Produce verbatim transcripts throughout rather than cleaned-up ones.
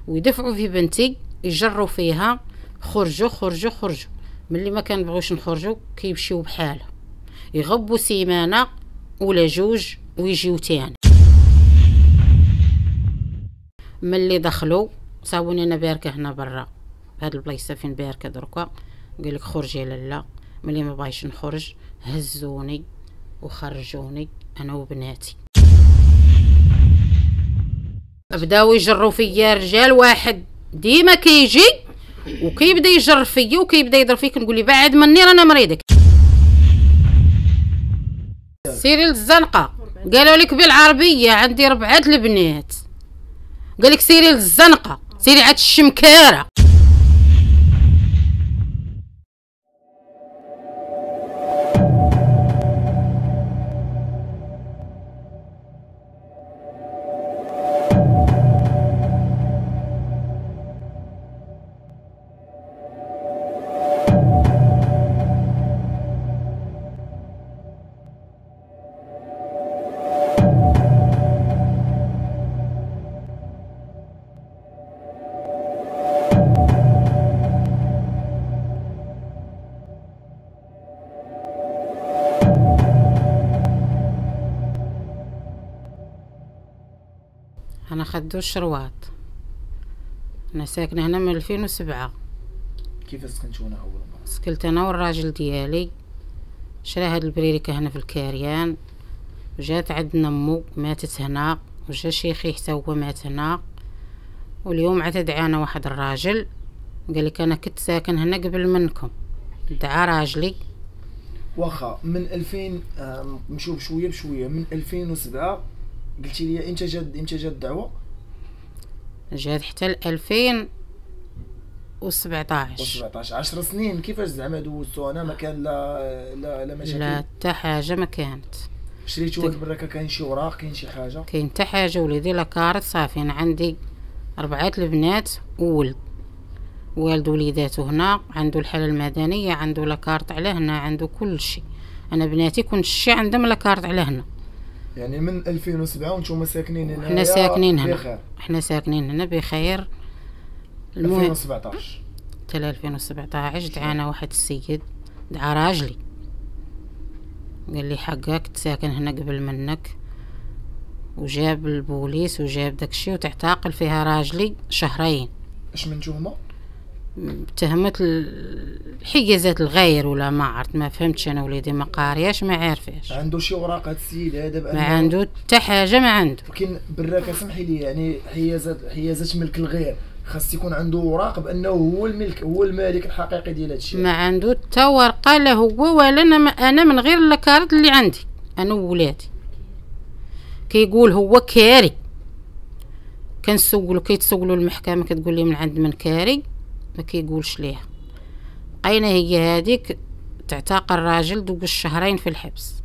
ويدفعوا في بنتي يجروا فيها خرجوا خرجوا خرجوا. ملي ما كنبغيوش نخرجوا كيمشيو بحالها، يغبوا سيمانه ولا جوج ويجيو تاني. ملي دخلوا صاوني انا باركه هنا برا هاد البلايصه فين باركه دركا، قال لك خرجي لالا. ملي ما بغيتش نخرج هزوني وخرجوني انا وبناتي. بداو يجروا فيا رجال، واحد ديما كيجي وكيبدا يجر فيا وكيبدا يضرب فيك، نقول لي بعد مني رانا مريضك. سيري للزنقه، قالوا لك بالعربيه عندي ربعه البنات، قال لك سيري للزنقه، سيري عاد الشمكاره. انا خدو الشروات، انا ساكنه هنا من ألفين وسبعة. كيف سكنتوا هنا اول مره؟ سكنت انا والراجل ديالي، شرا هاد البريريكه هنا في الكاريان، وجات عندنا مو ماتت هنا، وجا شيخي حتى هو مات هنا. واليوم عاد دعانا واحد الراجل قال لك انا كنت ساكن هنا قبل منكم، دعا راجلي. واخا من ألفين نمشيو بشويه بشويه، من ألفين وسبعة قلتي لي امتى جات امتى جات الدعوه؟ جات حتى ل ألفين وسبعطاش. وسبعطاش عشر سنين. كيفاش زعما دوزتو؟ انا ما كان لا لا لا مشاكل؟ لا حتى حاجه ما كانت. شريتو هاد البراكه كاين شي وراق كاين شي حاجه؟ كاين حتى حاجه وليدي لاكارت صافي. انا عندي اربعه البنات وولد، والد وليداتو هنا، عنده الحاله المدنيه، عنده لاكارت على هنا، عنده كل شيء. انا بناتي كل شيء عندهم لاكارت على هنا. يعني من ألفين وسبعة وانتم ساكنين هنا؟ حنا ساكنين هنا بخير. حنا ساكنين هنا بخير. المهم ألفين وسبعطاش حتى ألفين وسبعطاش دعانا واحد السيد، دعا راجلي قال لي حقك تساكن هنا قبل منك، وجاب البوليس وجاب داكشي وتعتقل فيها راجلي شهرين. اش من تهمه؟ تهمة الحجازات الغير ولا ما عرفت، ما فهمتش انا وليدي ما قارياش ما عارفاش. عنده شي اوراق هذا السيد هذا؟ ما عنده حتى حاجه ما عنده. ولكن براك سمحي لي، يعني حيازات حيازات ملك الغير خاص يكون عنده اوراق بانه هو الملك، هو المالك الحقيقي ديال هذا الشيء. ما عنده حتى ورقه لا هو ولا انا. انا من غير الكارت اللي عندي انا وولادي. كيقول هو كاري، كنسولو كيتسولوا المحكمه كتقول لي من عند من كاري، ما كيقولش ليها. بقينا هي هذيك تعتقل الراجل دوك الشهرين في الحبس.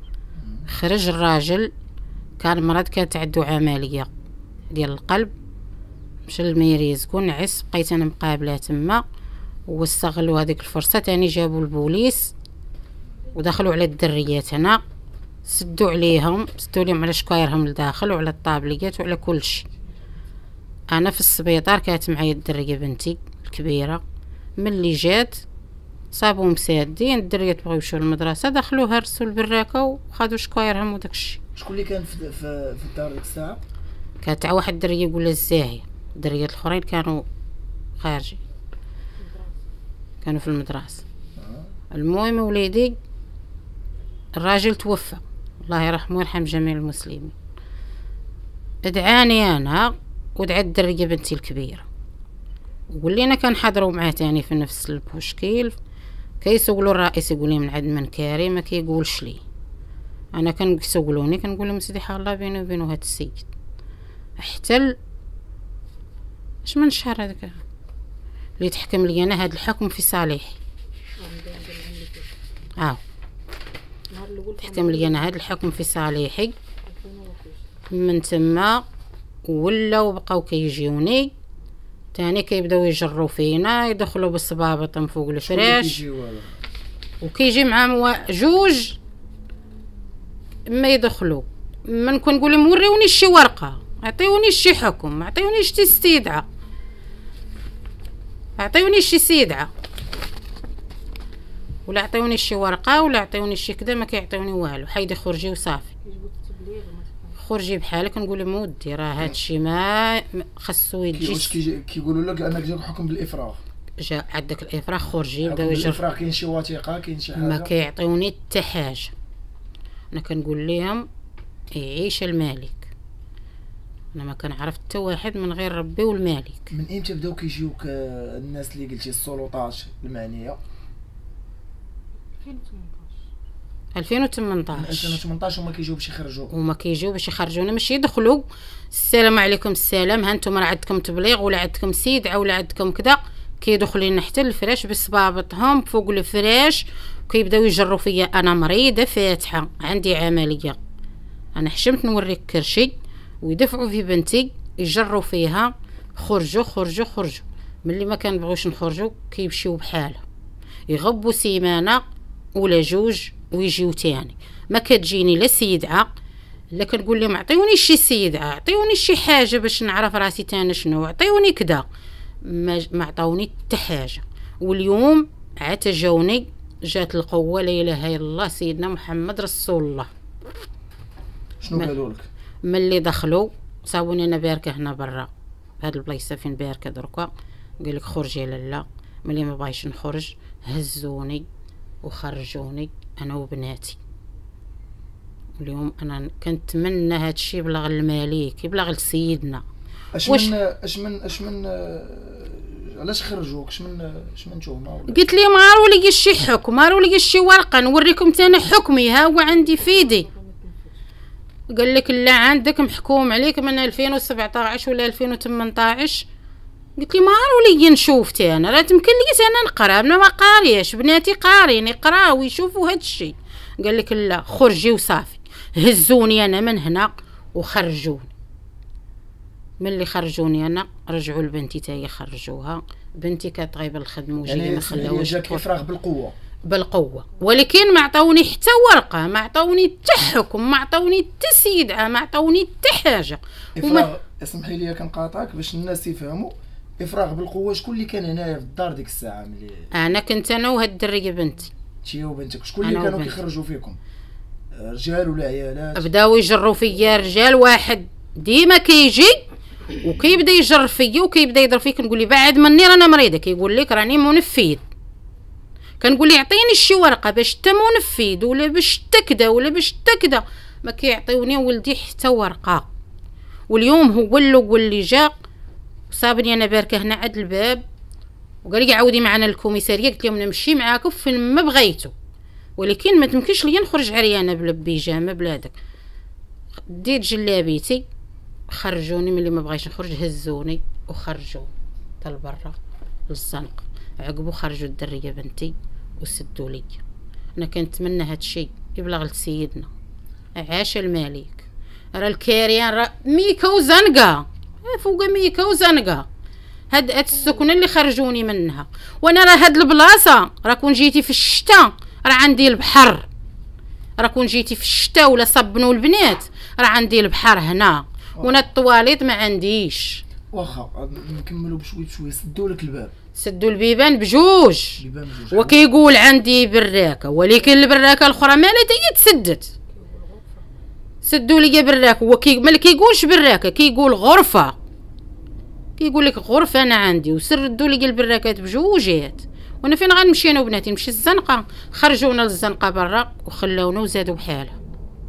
خرج الراجل، كان مرض، كانت عنده عمليه ديال القلب، مشى للميري يسكن نعس. بقيت انا مقابله تما، واستغلوا هذيك الفرصه تاني جابوا البوليس ودخلوا على الدريات هنا، سدوا عليهم سدوا لهم على شكايرهم لداخل وعلى الطابليات وعلى كل شيء. انا في السبيطار كانت معايا الدريه بنتي الكبيره، ملي جات صابوا مسادين الدريات بغاو يمشيو للمدرسه، دخلوا هرسوا البراكه وخدوا شكايرهم وداكشي. شكون اللي كان في في, في الدار ديك الساعه؟ كانت واحد الدريه يقول الزاهيه، الدريات الاخرين كانوا خارجين كانوا في المدرسه. آه. المهم وليدي الراجل توفى الله يرحمه ويرحم جميع المسلمين. ادعاني انا ودعا الدريه بنتي الكبيره، ولينا كنحضروا معاه تاني في نفس المشكل. كيسولوا الرئيس يقول لي من عند من كاري، ما كيقولش لي. انا كنسولوني كنقول لهم سيدي حال الله بيني وبينه هاد السيد. حتى اش من شهر هذاك اللي تحكم لي انا هاد الحكم في صالحي. اه تحكم لي انا هاد الحكم في صالحي. من تما ولاو بقاو كيجيوني تاني، كيبداو يجروا فينا، يدخلوا بالصبابط من فوق الفراش، وكيجي معاهم جوج ما يدخلوا. من كنقول لهم وريوني شي ورقه، عطيوني شي حكم، عطيوني شي استدعاء، عطيوني شي سيدعه ولا عطيوني شي ورقه ولا عطيوني شي كذا، ما كيعطيوني والو. حيدي خرجي وصافي، خرجي بحالك. نقول لهم ودي راه هادشي ما خاصو يجي. واش كيقولوا لك انك جاك حكم بالافراغ؟ جا عندك الافراغ، خرجي بداو يجروا الافراغ. كاين شي وثيقه، كاين شي حاجه؟ ما كيعطيوني حتى حاجه. انا كنقول لهم يعيش الملك، انا ما كنعرف حتى واحد من غير ربي والملك. من امتى بداو كيجيوك الناس اللي قلتي السلطات المعنيه؟ ألفين وثمنطاش. ألفين وثمنطاش وما كيجيو باش يخرجوا وما كيجيو باش يخرجونا، ماشي يدخلوا السلام عليكم السلام ها انتم راه عندكم تبليغ ولا عندكم سيدعه ولا عندكم كذا. كيدخلوا لنا حتى الفراش بصبابطهم فوق الفراش، كيبداو يجروا فيا. انا مريضه فاتحه، عندي عمليه، انا حشمت نوريك كرشي، ويدفعوا في بنتي يجروا فيها. خرجوا خرجوا خرجوا. ملي ما كنبغيوش نخرجوا كيمشيو بحالها، يغبوا سيمانه ولا جوج ويجيو تاني. ما كتجيني لا سيدعه، لا كنقول لهم عطيوني شي سيدعه، عطيوني شي حاجه باش نعرف راسي تانا شنو، عطيوني كذا. ما ما عطاوني حتى حاجه. واليوم عاد جاوني، جات القوه لا اله الا الله سيدنا محمد رسول الله. شنو قالوا لك؟ ملي دخلوا صاوني انا باركه هنا برا هاد البلايصه فين باركه دركا، قال لك خرجي لالا. ملي ما بغيتش نخرج هزوني وخرجوني انا وبناتي. اليوم انا كنتمنى هادشي يبلغ الملك، يبلغ لسيدنا. اش من اش من اش من علاش خرجوك؟ اش من اش من تهمه؟ قلت لي ما رولي شي حكم، ما رولي شي ورقه نوريكم انا حكمي، ها هو عندي في يدي. قال لك لا عندك محكوم عليك من ألفين وسبعطاش ولا ألفين وثمنطاش. قلت لي ما رولي نشوف انا، راه تمكن لي انا نقرا، انا ما قارياش، بناتي قارين يقراو ويشوفوا هادشي. قال لك لا خرجي وصافي. هزوني انا من هنا وخرجوني. ملي خرجوني انا رجعوا لبنتي تا هي خرجوها. بنتي كانت غايبه الخدمه وجايه يعني ما خلاوهاش. جاك افراغ بالقوه بالقوه، ولكن ما عطاوني حتى ورقه، ما عطاوني حتى حكم، ما عطاوني حتى سيدعه، ما عطاوني حتى حاجه. افراغ. اسمحي لي كنقاطعك باش الناس يفهموا. افراغ بالقوه، شكون اللي كان هنايا في الدار ديك الساعه؟ ملي انا كنت انا وهاد الدريه بنتي. انتي وبنتك. شكون اللي كانوا كيخرجوا فيكم؟ رجال ولا عيالات؟ بداو يجروا فيا رجال. واحد ديما كيجي وكيبدا يجر فيا وكيبدا يضرب فيك. نقول لي بعد مني رانا مريضه. كيقول لك راني منفذ. كنقول لي عطيني شي ورقه باش تا منفذ ولا باش تا كدا ولا باش تا كدا. ما كيعطيوني ولدي حتى ورقه. واليوم هو الاول اللي جا صابني انا باركه هنا عند الباب وقال لي عاودي معنا للكوميساريه. قلت لهم نمشي معاكم فين ما بغيتو، ولكن ما تمكنش ليا نخرج عريانه بلا بيجامه بلا داك. ديت جلابيتي خرجوني. ملي ما بغيتش نخرج هزوني وخرجوني حتى لبرا للزنقه. عقبو خرجوا الدريه بنتي وسدوا لي. انا كنتمنى هادشي يبلغ لسيدنا. عاش الملك. راه الكاريان راه ميكا وزنقه فوق ميكا وزنقه. هاد هاد السكنه اللي خرجوني منها. وانا راه هاد البلاصه راه كون جيتي في الشتاء راه عندي البحر. راه كون جيتي في الشتاء ولا صبنوا البنات راه عندي البحر هنا. وانا الطواليط ما عنديش. واخا نكملوا بشوي بشوي. سدوا لك الباب. سدوا البيبان بجوج. بيبان بجوج. وكيقول عندي براكه، ولكن البراكه الاخرى مالها هي تسدت. سدوا لي براكه. هو كي ما كيقولش براكه، كيقول غرفه. كيقول لك غرفه انا عندي. وسردوا لي البراكات بجوجات. وانا فين غنمشي انا وبناتي؟ نمشي الزنقه. خرجونا للزنقه برا وخلاونا وزادوا بحالها.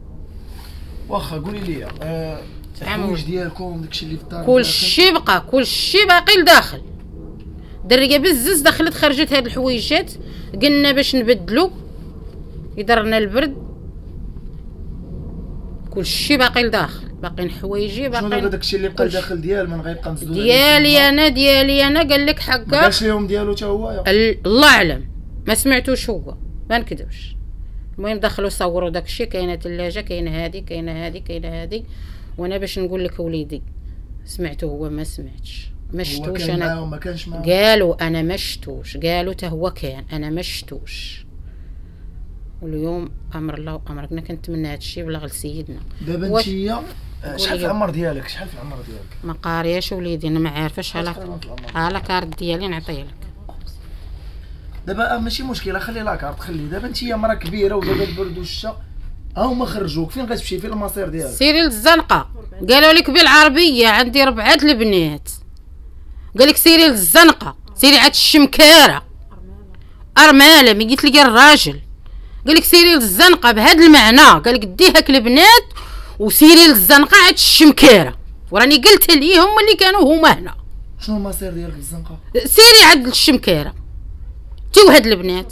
واخا قولي لي آه الحوايج ديالكم داكشي اللي في الدار كلشي بقى، كلشي باقي لداخل. دريه بزز دخلت خرجت هاد الحويجات. قلنا باش نبدلو يضرنا البرد. كلشي باقي لداخل، باقي حوايجي باقي. شنو داكشي اللي بقى داخل ديال من غيبقى نزدو ديالي انا ديالي انا قال لك حقا. ما قالش لهم ديالو حتى هو؟ الله اعلم ما سمعتوش هو، ما نكذبش. المهم دخلوا صوروا داكشي. كاينه ثلاجه، كاينه هادي، كاينه هادي، كاينه هادي. وانا باش نقول لك وليدي سمعته هو ما سمعتش، ما شفتوش. انا ما كانش معاه. قالوا انا ما شفتوش، قالوا حتى هو كان انا ما شفتوش. واليوم امر الله وامرك. انا كنتمنى هادشي يبلغ لسيدنا. دابا نتيا شحال في العمر ديالك شحال في العمر ديالك؟ ما قارياش وليدي انا ما عارفاش على على كارت ديالي نعطيه لك. دابا ماشي مشكله خلي لاكارت خلي. دابا انت مرا كبيره ودابا البرد والشتا ها هما خرجوك فين غتمشي؟ فين المصير ديالك؟ سيري للزنقه. قالوا لك بالعربيه عندي ربعه البنات. قال لك سيري للزنقه سيري عاد الشمكاره ارماله مي قلت لك الراجل. قال لك سيري للزنقه بهذا المعنى. قال لك ديهك البنات وسيري للزنقه عاد الشمكاره. وراني قلت ليهم اللي كانوا هما هنا. شنو المصير ديالك للزنقه؟ سيري عاد الشمكاره تي وهاد البنات.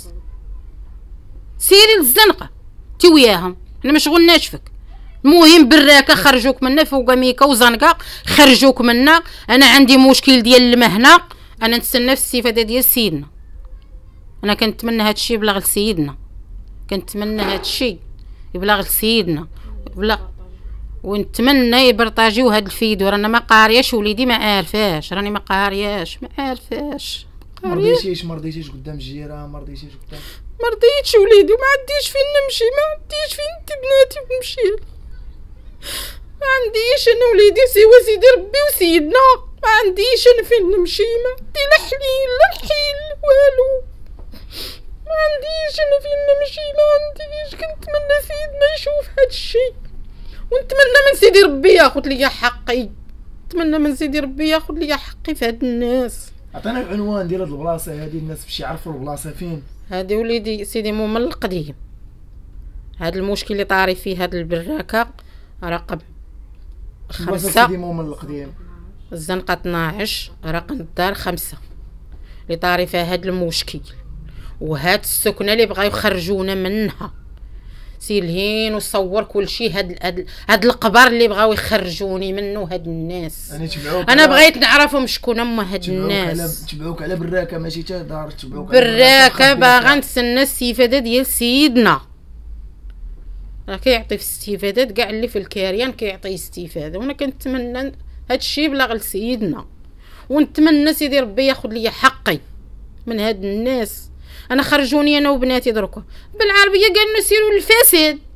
سيري للزنقه تي وياهم احنا ما شغلناش فيك. المهم براكه خرجوك منا فوق ميكا وزنقه خرجوك منا. انا عندي مشكل ديال الماء هنا. انا نتسنى في الاستفاده ديال سيدنا. انا كنتمنى هذا الشيء يبلغ لسيدنا. كنتمنى هذا الشيء يبلغ لسيدنا بلا ونتمنى يبرطاجيو هاد الفيديو. رانا ما قارياش وليدي ما عارفاش. راني ما قارياش ما عارفاش. ما رضيتيش ما رضيتيش قدام الجيران ما رضيتيش قدام ما رضيتش وليدي ما عنديش فين نمشي. ما عنديش فين بناتي نمشي. ما عنديش انا وليدي سوى سيدي ربي وسيدنا. ما عنديش انا فين نمشي. ما عندي لا حليل لا حيل والو. ما عنديش انا فين نمشي. ما عنديش. كنتمنى سيدنا يشوف هاد الشيء ونتمنى من سيدي ربي ياخذ لي حقي. نتمنى من سيدي ربي ياخذ لي حقي في هاد الناس. عطينا العنوان ديال هاد البلاصه هادي الناس باش يعرفوا البلاصه فين. هادي وليدي سيدي مومن القديم. هاد المشكل اللي طاري فيه هاد البراكه رقم خمسة سيدي مومن القديم الزنقه اثناش رقم الدار خمسة اللي طاري فيها هاد المشكل. وهاد السكنه اللي بغاو يخرجونا منها. سير لهين وصور كل شيء. هاد هاد, هاد القبر اللي بغاو يخرجوني منه هاد الناس. يعني تبعوك انا بغيت نعرفهم شكون هما هاد الناس. تبعوك على براكه ماشي تا دار. تبعوك براكه باغا نتسنى الاستفاده ديال سيدنا. راه كيعطي في الاستفادات كاع اللي في الكاريان كيعطي استفاده. وانا كنتمنى هاد الشيء يبلغ لسيدنا ونتمنى سيدي ربي ياخذ لي حقي من هاد الناس. انا خرجوني انا وبناتي دركا بالعربيه قالوا سيروا للفساد.